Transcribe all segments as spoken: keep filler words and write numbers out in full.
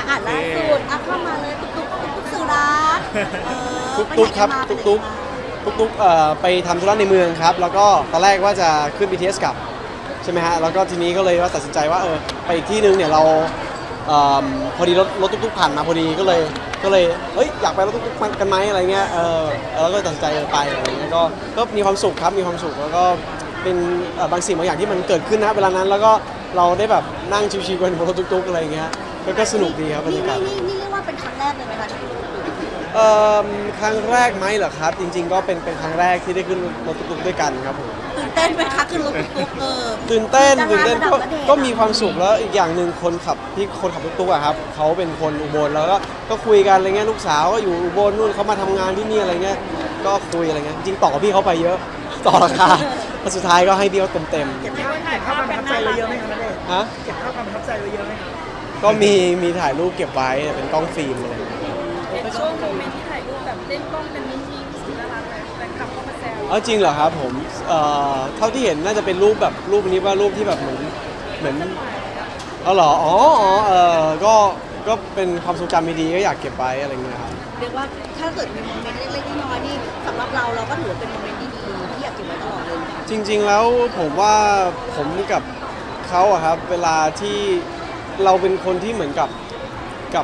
อ่านล่าสุดอ่ะเข้ามาเลยตุ๊กตุ๊กตุ๊กตุ๊กสุรักตุ๊กตุ๊กครับตุ๊กตุ๊กตุ๊กตุ๊กเอ่อไปทำธุระในเมืองครับแล้วก็ตอนแรกว่าจะขึ้น บี ที เอส กลับใช่ไหมฮะแล้วก็ทีนี้ก็เลยว่าตัดสินใจว่าเออไปอีกที่นึงเนี่ยเราเอ่อพอดีรถรถตุ๊กๆผ่านมาพอดีก็เลยก็เลยเฮ้ยอยากไปรถตุ๊กๆกันไหมอะไรเงี้ยเออแล้วก็ตัดสินใจไปอะไรเงี้ยก็ก็มีความสุขครับมีความสุขแล้วก็เป็นบางสิ่งบางอย่างที่มันเกิดขึ้นนะเวลานั้นแล้วก็เราได้แบบนั่งชิวๆกันบนรถตุ๊กๆอะไรเงี้ยก็สนุกดีครับบรรยากาศนี่นี่เรียกว่าเป็นครั้งแรกเลยไหมคะเอ่อครั้งแรกไหมเหรอครับจริงๆก็เป็นเป็นครั้งแรกที่ได้ขึ้นรถตุ๊กๆด้วยกันครับผมตื่นเต้นไหมคะขึ้นรถตุ๊กๆเออตื่นเต้นตื่นเต้นก็ก็มีความสุขแล้วอีกอย่างหนึ่งคนขับที่คนขับตุ๊กๆอะครับเขาเป็นคนอุบลแล้วก็ก็คุยกันอะไรเงี้ยลูกสาวก็อยู่อุบลนู่นเขามาทำงานที่นี่อะไรเงี้ยก็คุยอะไรเงี้ยจริงต่อพี่เขาไปเยอะต่อราคาสุดท้ายก็ให้พี่เขาเต็มเต็มเก็บภาพเก็บภาพความประทับใจไว้เยอะไหมครับฮะเก็บภาพความประทับใจไว้เยอะไหมครับก็มีมีถ่ายรูปเก็บไว้เป็นกล้องฟิล์มอะไรเป็นช่วงโมเมนต์ที่ถ่ายรูปแบบเล่นกล้องเป็นนิ่งๆสุดน่ารักเลยแฟนคลับก็มาแซวเออจริงเหรอครับผมเอ่อเท่าที่เห็นน่าจะเป็นรูปแบบรูปนี้ว่ารูปที่แบบเหมือนเหมือนเอาเหรออ๋ออ๋อเออก็ก็เป็นความทรงจำดีๆก็อยากเก็บไว้อะไรเงี้ยครับเรียกว่าถ้าเกิดมีโมเมนต์เล็กๆน้อยๆนี่สำหรับเราเราก็ถือเป็นโมเมนต์ดีๆที่อยากเก็บไว้ตลอดเลยจริงๆแล้วผมว่าผมกับเขาอะครับเวลาที่เราเป็นคนที่เหมือนกับกับ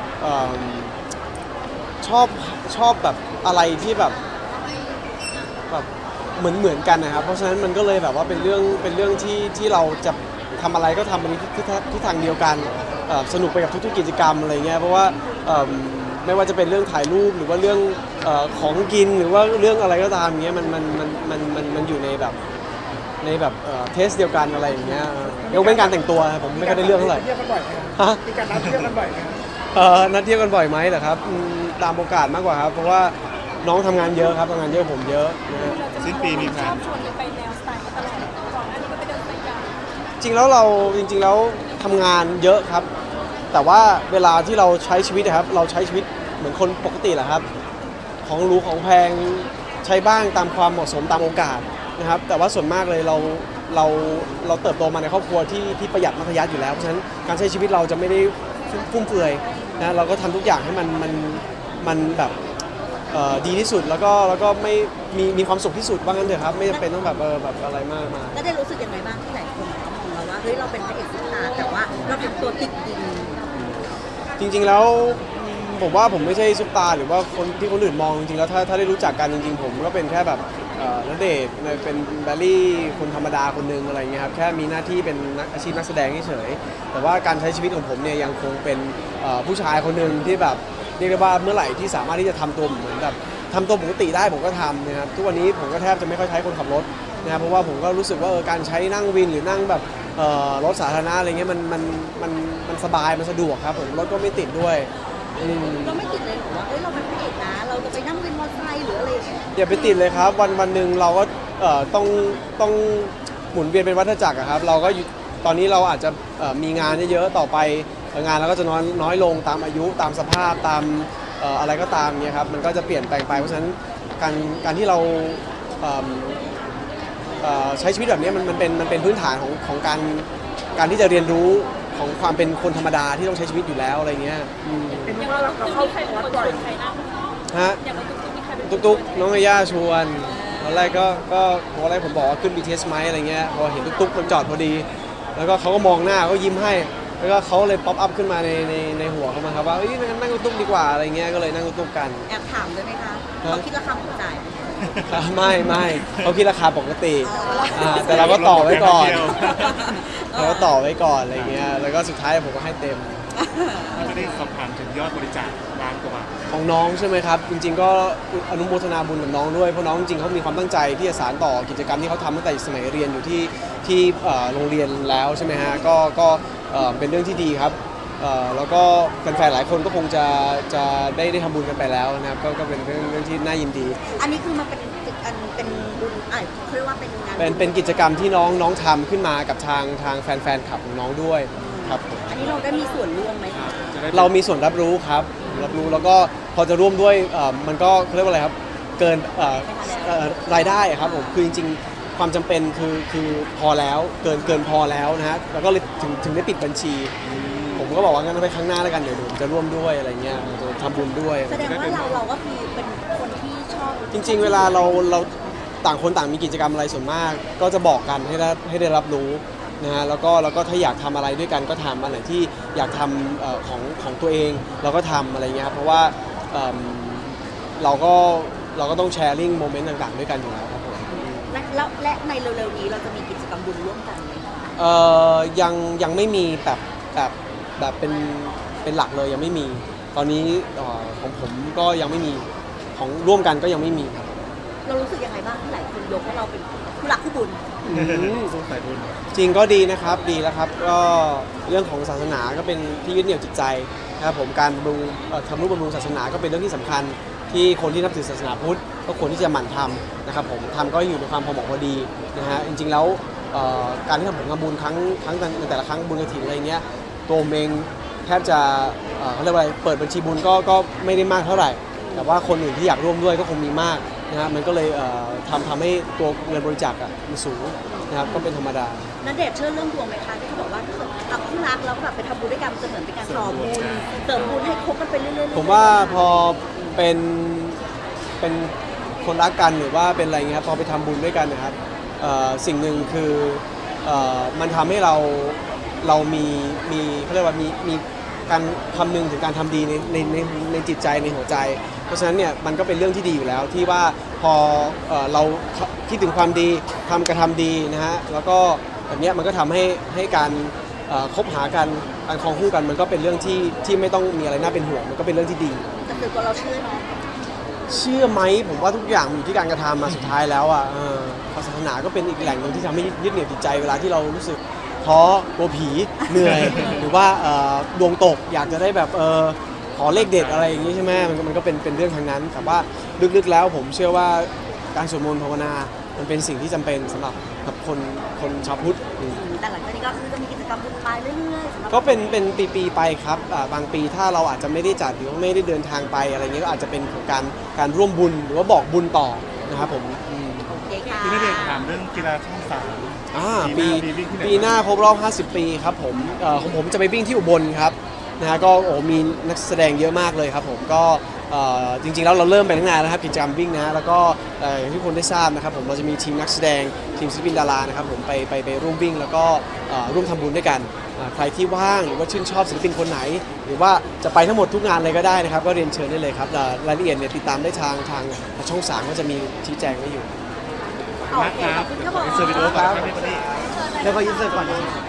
ชอบชอบแบบอะไรที่แบบแบบเหมือนเหมือนกันนะครับเพราะฉะนั้นมันก็เลยแบบว่าเป็นเรื่องเป็นเรื่องที่ที่เราจะทำอะไรก็ทำไปในทิศทางเดียวกันสนุกไปกับทุกๆกิจกรรมอะไรเงี้ยเพราะว่าไม่ว่าจะเป็นเรื่องถ่ายรูปหรือว่าเรื่องของกินหรือว่าเรื่องอะไรก็ตามเงี้ยมันมันมันมันมันมันอยู่ในแบบในแบบเทสเดียวกันอะไรอย่างเงี้ยยกเว้นการแต่งตัวผมไม่ค่อยได้เรื่องเท่าไหร่เที่ยวกันบ่อยไหมฮะมีการนัดเที่ยวกันบ่อยไหมเออนัดเที่ยวกันบ่อยไหมเหรอครับตามโอกาสมากกว่าครับเพราะว่าน้องทำงานเยอะครับทำงานเยอะผมเยอะนะฮะสิ้นปีมีแผนชอบชวนไปแนวสไตล์ตลอดก่อนหน้านี้ก็ไปเดินสายยาจริงแล้วเราจริงๆแล้วทำงานเยอะครับแต่ว่าเวลาที่เราใช้ชีวิตนะครับเราใช้ชีวิตเหมือนคนปกติแหละครับของหรูของแพงใช้บ้างตามความเหมาะสมตามโอกาสนะครับแต่ว่าส่วนมากเลยเราเราเราเติบโตมาในครอบครัวที่ที่ประหยัดมัธยัสถ์อยู่แล้วเพราะฉะนั้นการใช้ชีวิตเราจะไม่ได้ฟุ่มเฟือยนะเราก็ทำทุกอย่างให้มันมันมันแบบดีที่สุดแล้วก็แล้วก็ไม่มีมีความสุขที่สุดว่างั้นเถอะครับไม่จำเป็นต้องแบบเออแบบอะไรมากมาแล้วได้รู้สึกยังไงบ้างที่หลายคนเขามองเราว่าเฮ้ยเราเป็นพระเอกซุปตาร์แต่ว่าเราทำตัวติดดินจริงๆแล้วผมว่าผมไม่ใช่ซุปตาร์หรือว่าคนที่คนอื่นมองจริงๆแล้วถ้าถ้าได้รู้จักกันจริงๆผมก็เป็นแค่แบบณเดชน์เป็นแบลลี่คนธรรมดาคนนึงอะไรเงี้ยครับแค่มีหน้าที่เป็นอาชีพนักแสดงเฉยๆแต่ว่าการใช้ชีวิตของผมเนี่ยยังคงเป็นผู้ชายคนหนึ่งที่แบบเรียกได้ว่าเมื่อไหร่ที่สามารถที่จะทำตัวเหมือนแบบทำตัวปกติได้ผมก็ทำนะครับทุกวันนี้ผมก็แทบจะไม่ค่อยใช้คนขับรถนะครับเพราะว่าผมก็รู้สึกว่าการใช้นั่งวินหรือนั่งแบบรถสาธารณะอะไรเงี้ยมันมันมันมันสบายมันสะดวกครับผมรถก็ไม่ติดด้วยเราไม่ติดเลยหรอว่าเอ้ยเราเป็นพระเอกนะเราจะไปนั่งวินมอเตอร์ไซค์หรืออะไรอย่างเงี้ยอย่าไปติดเลยครับวันวันหนึ่งเราก็ต้องต้องหมุนเวียนเป็นวัฏจักรครับเราก็ตอนนี้เราอาจจะมีงานเยอะๆต่อไปงานเราก็จะน้อยน้อยลงตามอายุตามสภาพตามอะไรก็ตามเนี่ยครับมันก็จะเปลี่ยนแปลงไปเพราะฉะนั้นการการที่เราใช้ชีวิตแบบนี้มันมันเป็นมันเป็นพื้นฐานของของการการที่จะเรียนรู้ของความเป็นคนธรรมดาที่ต้องใช้ชีวิตอยู่แล้วอะไรเงี้ยเป็นว่าเราเข้าคอร์สบ่อยฮะตุ๊กๆน้องย่าชวนตอนแรกก็ก็ตอนแรกผมบอกว่าขึ้น บี ที เอส ไหมอะไรเงี้ยพอเห็นตุ๊กๆมันจอดพอดีแล้วก็เขาก็มองหน้าก็ยิ้มให้แล้วก็เขาเลยป๊อปอัพขึ้นมาในในในหัวเขามาครับว่าเอ้ยนั่งตุ๊กดีกว่าอะไรเงี้ยก็เลยนั่งตุ๊กกันแอบถามได้ไหมคะเขาคิดราคาหัวใจไม่ไม่เขาคิดราคาปกติแต่เราก็ต่อไว้ก่อนเราก็ต่อไว้ก่อนอะไรเงี้ยแล้วก็สุดท้ายผมก็ให้เต็มก็ได้สอบถามถึงยอดบริจาคล้านกว่าบาทของน้องใช่ไหมครับจริงๆก็อนุโมทนาบุญกับน้องด้วยเพราะน้องจริงๆเขามีความตั้งใจที่จะสานต่อกิจกรรมที่เขาทำตั้งแต่สมัยเรียนอยู่ที่ที่โรงเรียนแล้วใช่ไหมฮะก็ก็เป็นเรื่องที่ดีครับแล้วก็แฟนๆหลายคนก็คงจะจะได้ได้ทำบุญกันไปแล้วนะครับก็ก็เป็นเรื่องเรื่องที่น่ายินดีอันนี้คือมันเป็นอันเป็นบุญอะไรเขาเรียกว่าเป็นงานเป็นเป็นกิจกรรมที่น้องน้องทำขึ้นมากับทางทางแฟนๆขับของน้องด้วยครับอันนี้เราได้มีส่วนร่วมไหมเรามีส่วนรับรู้ครับรับรู้แล้วก็พอจะร่วมด้วยมันก็เขาเรียกว่าอะไรครับเกินรายได้ครับผมคือจริงๆความจำเป็นคือคือพอแล้วเกินเกินพอแล้วนะฮะแล้วก็เลยถึงถึงได้ปิดบัญชีผมผมก็บอกว่างั้นไปครั้งหน้าแล้วกันเดี๋ยวผมจะร่วมด้วยอะไรเงี้ยจะทำบุญด้วยแสดงว่าเราเราก็คือเป็นคนที่ชอบจริง ๆ เวลาเราเราต่างคนต่างมีกิจกรรมอะไรส่วนมาก ก็จะบอกกันให้ได้ให้ได้รับรู้นะฮะแล้วก็แล้วก็ถ้าอยากทำอะไรด้วยกันก็ทำอันไหนที่อยากทำเอ่อของของตัวเองเราก็ทำอะไรเงี้ยครับเพราะว่าเอิ่มเราก็เราก็ต้องแชร์ลิงโมเมนต์ต่างๆด้วยกันอยู่แล้วครับผมและแล้วและในเร็วๆนี้เราจะมีกิจกรรมบุญร่วมกันไหมคะเอ่อยังยังไม่มีแบบแบบแบบเป็นเป็นหลักเลยยังไม่มี ตอนนี้เอ่อของผมก็ยังไม่มีของร่วมกันก็ยังไม่มีครับเรารู้สึกยังไงบ้างที่หลายคนยกให้เราเป็นผู้หลักผู้บุญสายบุญจริงก็ดีนะครับดีแล้วครับก็เรื่องของศาสนาก็เป็นที่ยึดเหนี่ยวจิตใจนะครับผมการบำรุงเอ่อทำนุบำรุงศาสนาก็เป็นเรื่องที่สำคัญที่คนที่นับถือศาสนาพุทธก็ควรที่จะหมั่นทำนะครับผมทำก็อยู่ในความพอเหมาะพอดีนะฮะจริงๆแล้วเอ่อการที่ทำผลงานบุญครั้งครั้งในแต่ละครั้งบุญกฐินอะไรเงี้ยตัวผมเองแทบจะเอ่อเขาเรียกว่าอะไรเปิดบัญชีบุญก็ก็ไม่ได้มากเท่าไหร่ แต่ว่าคนอื่นที่อยากร่วมด้วยก็คงมีมากนะฮะมันก็เลยเอ่อทำทำให้ตัวเงินบริจาคอะมันสูงนะครับก็เป็นธรรมดาณเดชน์เชื่อเรื่องดวงไหมคะที่เขาบอกว่าถ้าเกิดเอาคู่รักแล้วแบบไปทำบุญด้วยกันมันจะเหมือนเป็นการต่อบุญเติมบุญให้คบกันไปเรื่อยๆผมว่าพอเป็นเป็นคนรักกันหรือว่าเป็นอะไรเงี้ยครับพอไปทำบุญด้วยกันนะครับเอ่อสิ่งหนึ่งคือเอ่อมันทำให้เราเรามีมีเขาเรียกว่ามีมีการคำนึงถึงการทำดีในในในในจิตใจในหัวใจ เพราะฉะนั้นเนี่ยมันก็เป็นเรื่องที่ดีอยู่แล้วที่ว่าพอเอ่อเราคิดถึงความดีทำกระทำดีนะฮะแล้วก็แบบเนี้ยมันก็ทำให้ให้การเอ่อคบหากันการครองคู่กันมันก็เป็นเรื่องที่ที่ไม่ต้องมีอะไรน่าเป็นห่วงมันก็เป็นเรื่องที่ดีแต่คือตัวเราเชื่อเนาะเชื่อไหมผมว่าทุกอย่างมันอยู่ที่การกระทำมาสุดท้ายแล้วอ่ะเออศาสนาก็เป็นอีกแหล่งหนึ่งที่ทำให้ยึดเหนี่ยวจิตใจเวลาที่เรารู้สึกท้อกลัวผีเหนื่อย หรือว่าเอ่อดวงตกอยากจะได้แบบเออขอเลขเด็ดอะไรอย่างนี้ใช่ไหมมันก็มันก็เป็นเป็นเรื่องทางนั้นแต่ว่าลึกๆแล้วผมเชื่อว่าการสวดมนต์ภาวนามันเป็นสิ่งที่จำเป็นสำหรับกับคนคนชาวพุทธอืมแต่หลังจากนี้ก็คือจะมีกิจกรรมบุญไปเรื่อยๆสำหรับก็เป็นเป็นปีๆไปครับอ่าบางปีถ้าเราอาจจะไม่ได้จัดหรือว่าไม่ได้เดินทางไปอะไรเงี้ยก็อาจจะเป็นการการร่วมบุญหรือว่าบอกบุญต่อนะครับผมอืมโอเคค่ะพี่ณเดชน์ถามเรื่องกีฬาช่องสามอ่าปีปีหน้ามีวิ่งที่ไหนปีหน้าครบรอบ ห้าสิบ ปีครับผมเอ่อของผมจะไปวิ่งที่อุบลครับนะฮะก็โอ้มีนักแสดงเยอะมากเลยครับผมก็เอ่อจริงๆแล้วเราเริ่มไปตั้งนานแล้วครับกิจกรรมวิ่งนะฮะแล้วก็เอ่ออย่างที่คนได้ทราบนะครับผมเราจะมีทีมนักแสดงทีมศิลปินดารานะครับผมไปไปไปร่วมวิ่งแล้วก็เอ่อร่วมทำบุญด้วยกันอ่าใครที่ว่างหรือว่าชื่นชอบศิลปินคนไหน หรือว่าจะไปทั้งหมดทุกงานเลยก็ได้นะครับก็เรียนเชิญได้เลยครับรารายละเอียดเนี่ยติดตามได้ทางทางช่องสามก็จะมีชี้แจงไว้อยู่โอเคขอบคุณครับผมเซอร์วิโอก่อนครับพี่ปนี่แล้วก็ยิ้มเสิร์ฟก่อนนะ